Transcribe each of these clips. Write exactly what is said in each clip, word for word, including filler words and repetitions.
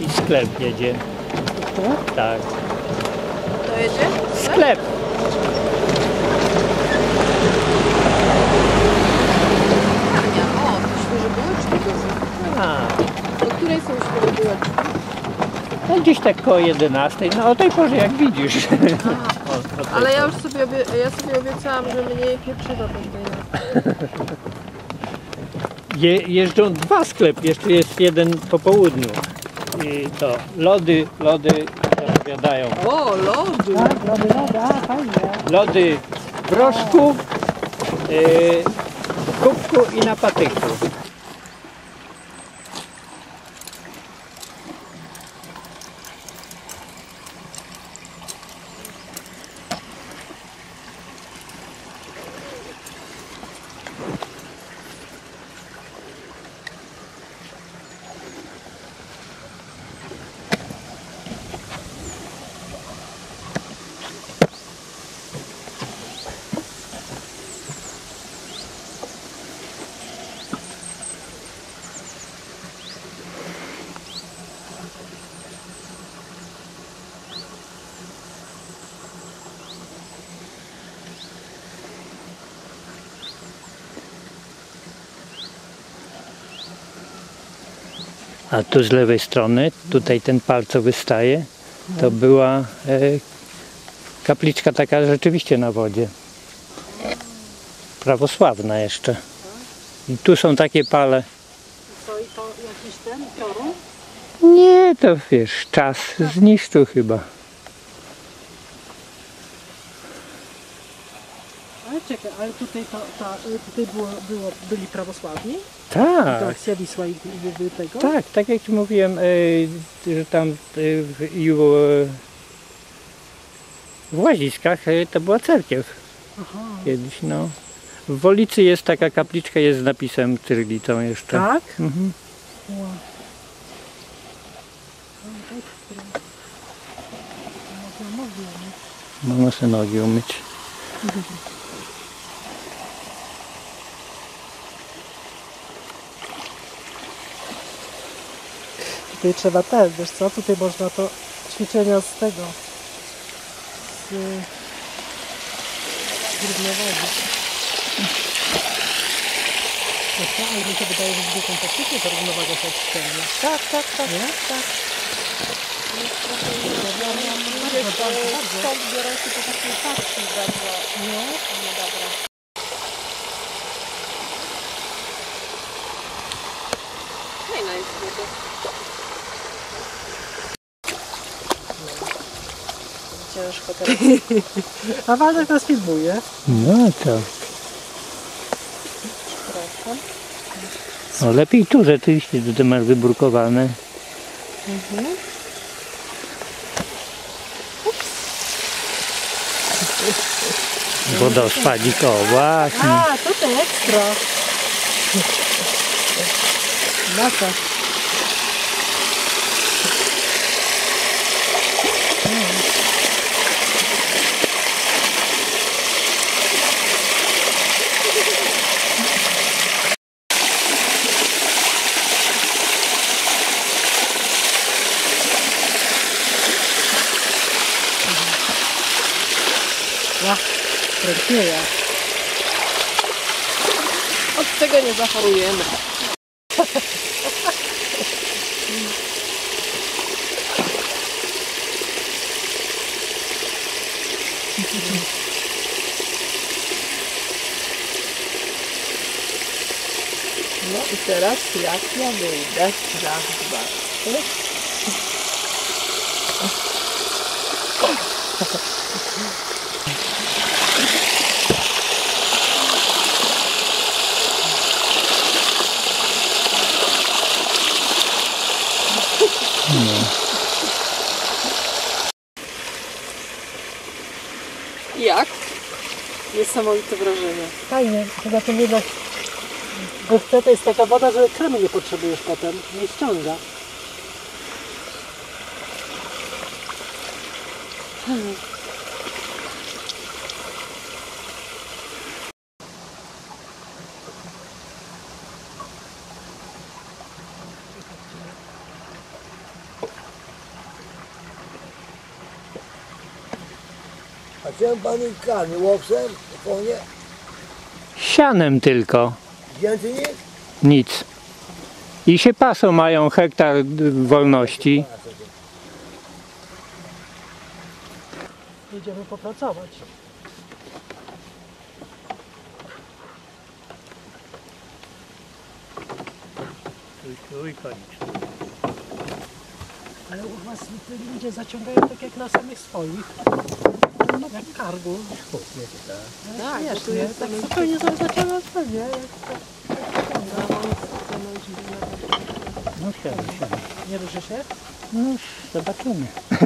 i sklep jedzie. Tu? Tak. To jedzie? Sklep! Ania, o, to świeże bułeczki to A, są. Do której są świeże bułeczki? no gdzieś tak koło jedenastej, no o tej porze jak widzisz. O, o tej Ale ja porze. już sobie, obie ja sobie obiecałam, że mniej pieczywa będę. Je, jeżdżą dwa sklepy, jeszcze jest jeden po południu. I to lody, lody zapowiadają. O, lody! Tak, lody, lody, a fajnie. Lody w proszku, yy, w kubku i na patyku. A tu z lewej strony, tutaj ten pal co wystaje, to była e, kapliczka taka rzeczywiście na wodzie. Prawosławna jeszcze. I tu są takie pale. Co, i to jakiś ten piorun? Nie, to wiesz, czas zniszczył chyba. Ale czekaj, ale tutaj, to, ta, tutaj było, było, byli prawosławni? Tak, To akcja Wisła i, i, i tego? tak, tak jak ci mówiłem, e, że tam e, w, i w, w Łaziskach e, to była cerkiew Aha. kiedyś, no. W Wolicy jest taka kapliczka, jest z napisem cyrylicą jeszcze. Tak? Mhm. Wow. Można sobie nogi umyć. Tutaj trzeba też, wiesz co, tutaj można to ćwiczenia z tego, z drobnowodu. Ale mi się wydaje, że z zwykłą taktyką ta równowaga się odszczelnia. Tak, tak, tak. Nie? tak. Stąd biorą się po takiej paczki bardzo Nie? niedobre. Fajna jest woda. Ciężko teraz. A Waldek nas filmuje. No to. Proszę. No lepiej tu rzeczywiście, tutaj masz wybrukowane. Mhm. Wodospadzik, o właśnie. A, tutaj ekstra. Masa. Ja, kręcieja. Od tego nie zachorujemy. No i teraz jak ja wyjdę? Raz, dwa, trzy. Jak? Niesamowite wrażenie. Fajnie, chyba to widać. Bo to jest taka woda, że kremy nie potrzebujesz potem, nie ściąga. Hmm. A czym pani karmi? Łowcem? Konie? Sianem tylko, Więcej nic? nic. I się pasą, mają hektar wolności. Jedziemy popracować. Ale u was te ludzie zaciągają tak jak na samych swoich. Jak kargu. Tak, Wiesz, bo tu nie? jest Tak tam spokojnie sobie zaciąga pewnie. No siadaj, siadaj. Nie ruszy się? No zobaczymy.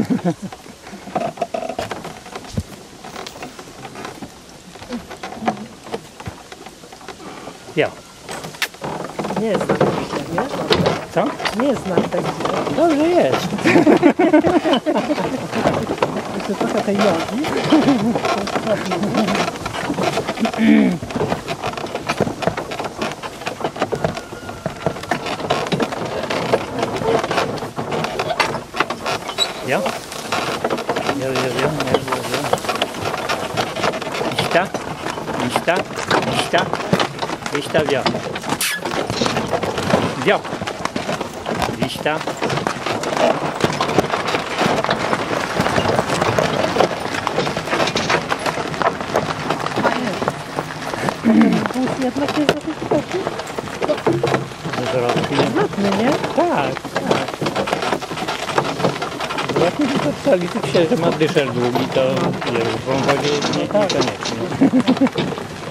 Ja. Nie jest znak taki, wiesz? Co? Nie jest znak taki. Dobrze jest. Jeszcze trochę tej jogi. Ja? Ja, ja, ja, ja, ja, ja. Lista, lista, lista, lista, wio. Wio. Lista. Wóz jednak jest dosyć taki Zwrotnie. znatny, nie? Tak, tak. Zwrotnie tylko trzeba liczyć się, że ma dyszel długi, to wiesz, w wąwozie nie, niekoniecznie.